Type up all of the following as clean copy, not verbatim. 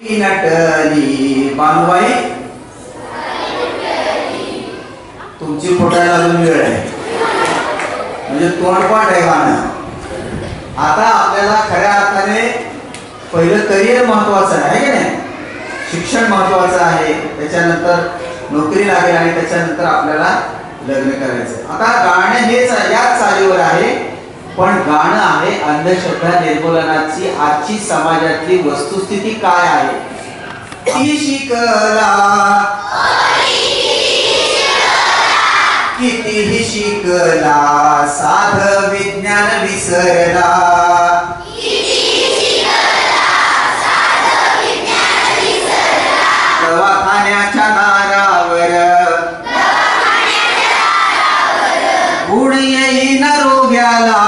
नटली बानुबाई तुमची फोटायला अजून वेळ आहे म्हणजे तोंडपाठ आहे गाणं. आता आपल्याला खऱ्या अर्थाने पहिलं करिअर महत्वाचं आहे की नाही, शिक्षण महत्वाचं आहे, त्याच्यानंतर नोकरी लागेल आणि त्याच्यानंतर आपल्याला लग्न करायचं. आता गाणं हेच याच चालीवर आहे, पण गाणं आहे अंधश्रद्धा निर्मूलनाची आजची समाजातली वस्तुस्थिती काय आहे. किती शिकला कितीही शिकला साध विज्ञान विसरला. दवाखान्याच्या दारावर गुण येईन रोग्याला,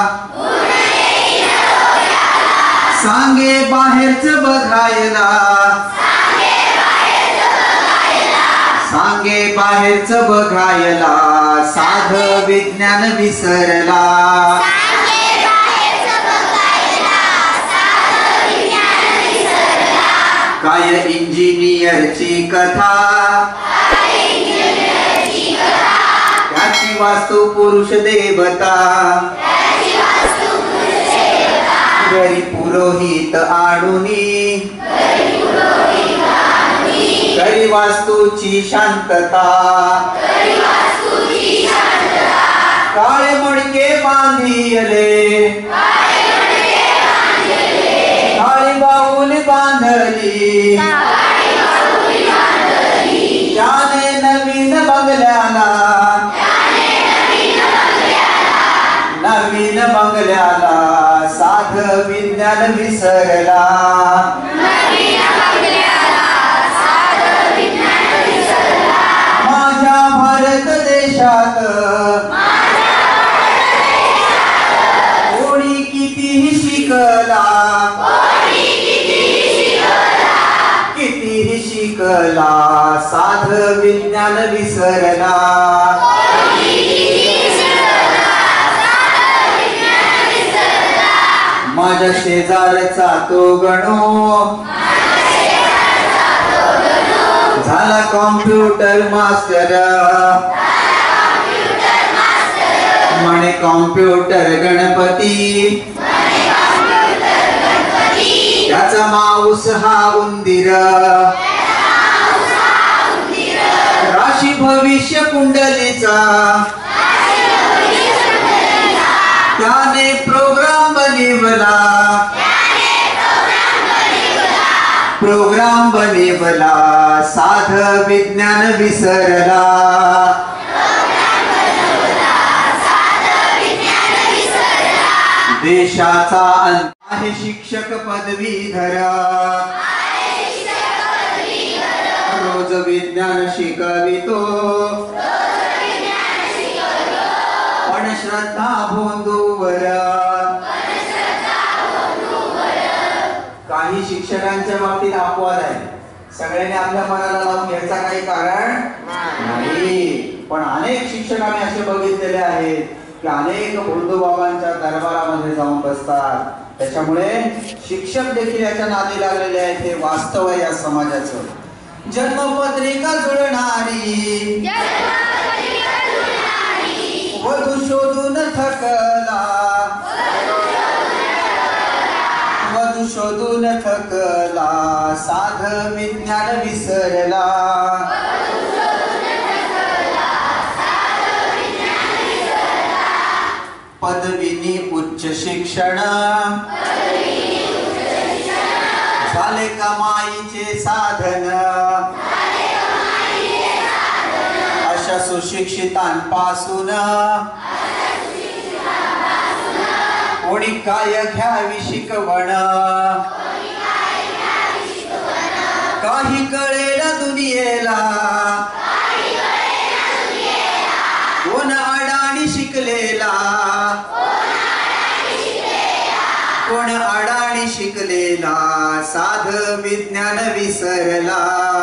सांगे बाहेरच बघायला, सांगे बाहेरच बघायला साध विज्ञान विसरला. काय इंजिनियरची कथा, त्याची वास्तू पुरुष देवता, घरी पुरोहित आणुनी, घरी वास्तूची शांतता, काळे मडके बांधिले, काळी बाऊल बांधली, त्याने नवीन बंगल्याला, नवीन बंगल्याला साध विज्ञान विसरला. माझ्या भारत देशात कोणी कितीही शिकला, कितीही शिकला साध विज्ञान विसरला. माझ्या शेजारचा तो गणो झाला कॉम्प्युटर मास्टर, म्हणे कॉम्प्युटर गणपती, त्याचा माऊस हा उंदीर, राशी भविष्य कुंडलीचा, त्याने प्रोग्राम बनवला, प्रोग्राम बनवला साध विज्ञान विसरला. देशाचा अंत आहे शिक्षक पदवीधर, रोज विज्ञान शिकवितो, पण श्रद्धा भोंदूवर. काही शिक्षकांच्या बाबतीत अपवाद आहे, सगळ्यांनी आपल्या मनाला लावून घ्यायचा काही कारण नाही, पण अनेक शिक्षक आम्ही असे बघितलेले आहेत की अनेक भोंदूबाबांच्या दरबारामध्ये जाऊन बसतात. त्याच्यामुळे शिक्षक देखील याच्या नादी लागलेले आहेत, हे वास्तव आहे या समाजाचं. जन्मपत्रिका जुळणारी वधू शोधून थकला, वधू शोधून थकला साध विज्ञान विसरला. पदवीनी उच्च शिक्षण झाले कमाईचे साधन, अशा सुशिक्षितांपासून कोणी काय घ्यावी शिकवण, काही कळेल दुनियेला, कोण अडाणी शिकलेला, कोण अडाणी शिकलेला साध विज्ञान विसरला.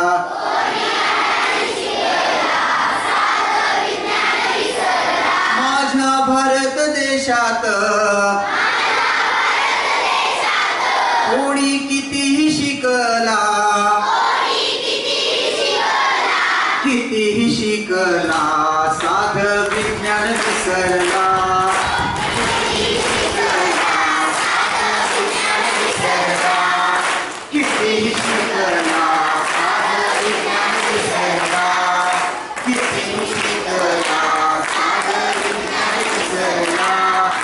माझ्या भारत देशात कोणी कितीही शिकला,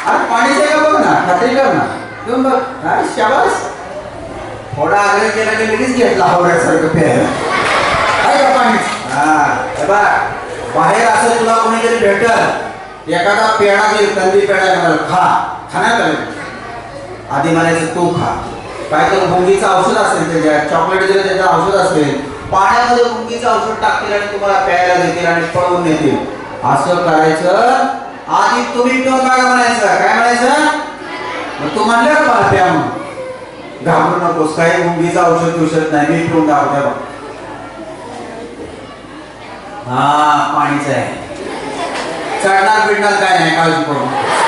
अरे पाणीच का बघ ना, खात्री कर ना, घेऊन बघ. अरे शाबास, थोडा आग्रह केला की लगेच घेतला आवडायसारखं प्यायला. आहे का पाणीच? हा बघ, बाहेर असं तुला कोणीतरी भेटल, एखादा पेढा घेईल, कंदी पेढा म्हणाल खा, खाण्यात आलं आधी म्हणायचं तू खा. काय तर गुंगीचं औषध असेल त्याच्यात, चॉकलेट दिलं त्याचं औषध असेल, पाण्यामध्ये गुंगीचं औषध टाकतील आणि तुम्हाला प्यायला देतील आणि पळवून नेतील. असं करायचं. आधी तुम्ही पिऊन बघा म्हणायचं. काय म्हणायचं? मग तू म्हणलं का मला प्या म्हणून? घाबरू नकोस, काही गुंगीचं औषध नाही, मी पिऊन दाखवते बघ. हा पाणीच आहे, चढणार बिडणार काय नाही, काळजी करू.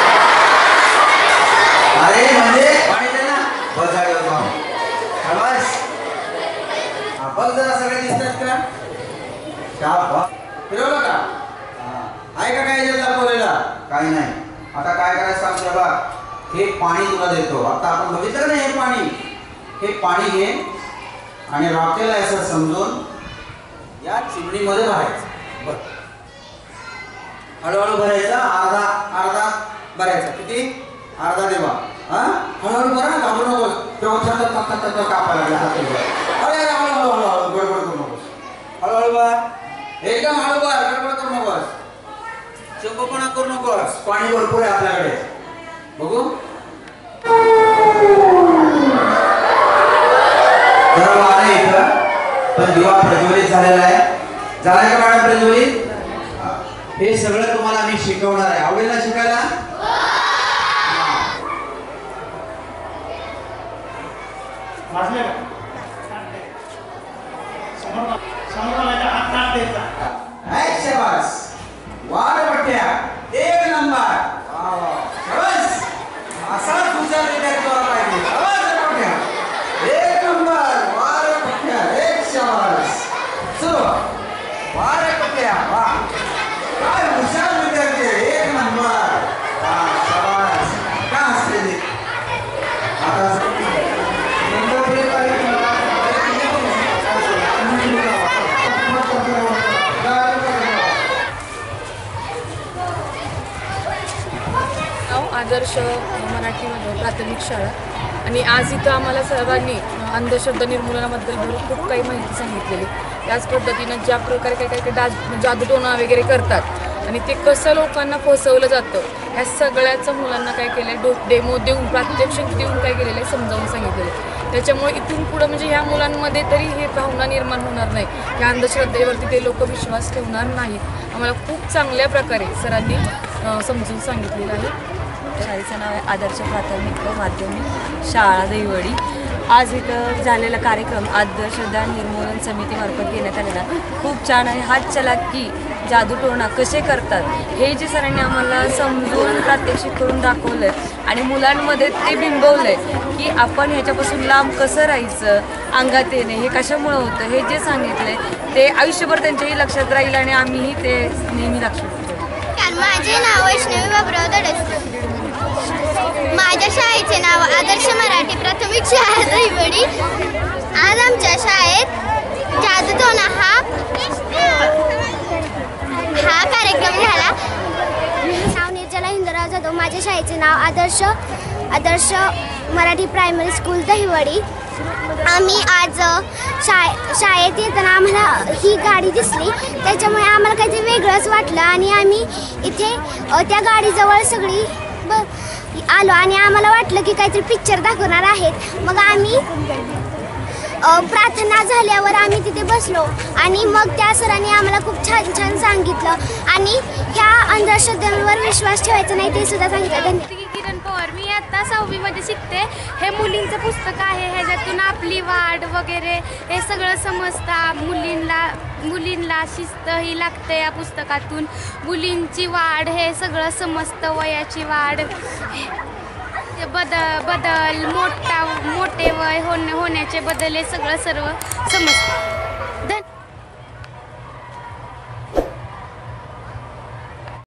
अरे म्हणजे पाणी दे ना, बस जागेवर जाऊ. बस बघ जरा सगळे दिसतात का? फिरवलं का? आहे का काय दाखवलेला? काही नाही. आता काय करायचं सांगतो बघा, हे पाणी तुला देतो. आता आपण बघितलं नाही, हे पाणी, हे पाणी घे आणि राखेला असं समजून या चिमणीमध्ये भरायचं. बघ, हळूहळू भरायचा, अर्धा अर्धा भरायचा. किती? अर्धा देवा. हा हळूहळू भरा, घाबरू नकोस. तेव्हा कापायला लागला हात. अरे हळूहळू हळूहळू, गडबड करू नकोस. हळूहळू भर, एकदम हळू भर, गडबड करू नकोस, चंपपणा करू नकोस. पाणी भरपूर आहे आपल्याकडे. बघू जरा वार इथं, पण दिवा प्रज्वलित झालेला आहे. झालाय का मॅडम प्रज्वलित? हे सगळं तुम्हाला मी शिकवणार आहे. आवडेल ना शिकायला? वार पट्ट्या एक नंबर. असा तुझा विद्यार्थी पाहिजे. एक नंबर वार पट्ट्या, एक शाबास. सुरू वार पट्ट्या. वा काय हुशार विद्यार्थी, एक नंबर. शाबास. का हसले? आता आदर्श मराठी प्राथमिक शाळा. आणि आज इथं आम्हाला सर्वांनी अंधश्रद्धा निर्मूलनाबद्दल खूप काही माहिती सांगितलेली. त्याच पद्धतीनं ज्या प्रकारे काही जादूटोणा वगैरे करतात आणि ते कसं लोकांना फसवलं जातं, ह्या सगळ्याचं मुलांना काय केलं, डेमो देऊन, प्रात्यक्षिक देऊन काय केलेलं आहे, समजावून सांगितलेलं. त्याच्यामुळे इथून पुढं म्हणजे ह्या मुलांमध्ये तरी हे भावना निर्माण होणार नाही, ह्या अंधश्रद्धेवरती ते लोक विश्वास ठेवणार नाहीत. आम्हाला खूप चांगल्या प्रकारे सरांनी समजून सांगितलेलं आहे. शाळेचं नाव आहे आदर्श प्राथमिक व माध्यमिक शाळा दहिवडी. आज इथं झालेला कार्यक्रम अंधश्रद्धा निर्मूलन समितीमार्फत घेण्यात आलेला खूप छान आहे. हात चलाकी जादूटोणा कसे करतात हे जे सरांनी आम्हाला समजून प्रात्यक्षिक करून दाखवलं आहे आणि मुलांमध्ये ते बिंबवलं आहे की आपण ह्याच्यापासून लांब कसं राहायचं, अंगात येणे हे कशामुळं होतं, हे जे सांगितलं आहे ते आयुष्यभर त्यांच्याही लक्षात राहील आणि आम्हीही ते नेहमी लक्षात ठेवू. माझे नाव वैष्णवी बाबराव दडसकर. माझ्या शाळेचे नाव आदर्श मराठी प्राथमिक शाळा दहिवडी. आज आमच्या शाळेत जादूटोणा हा कार्यक्रम झाला. नाव निर्जला हिंदुराव जाधव. माझ्या शाळेचे नाव आदर्श मराठी प्रायमरी स्कूल दहिवडी. आम्ही आज शाळेत येताना आम्हाला ही गाडी दिसली, त्याच्यामुळे आम्हाला काहीतरी वेगळंच वाटलं आणि आम्ही इथे त्या गाडीजवळ सगळी आलो आणि आम्हाला वाटलं की काहीतरी पिक्चर दाखवणार आहेत. मग आम्ही प्रार्थना झाल्यावर आम्ही तिथे बसलो आणि मग त्या सरांनी आम्हाला खूप छान छान सांगितलं आणि ह्या अंधश्रद्धेवर विश्वास ठेवायचा नाही ते सुद्धा सांगितलं. किरण पवार. मी आता 6वी मध्ये शिकते. हे मुलींचं पुस्तक आहे, ह्याच्यातून आपली वाढ वगैरे हे सगळं समजतं. मुलींना शिस्त ही लागते या पुस्तकातून. मुलींची वाढ हे सगळं समजतं, वयाची वाढ, बदल मोठे वय होण्याचे बदल हे सगळं सर्व समजतं.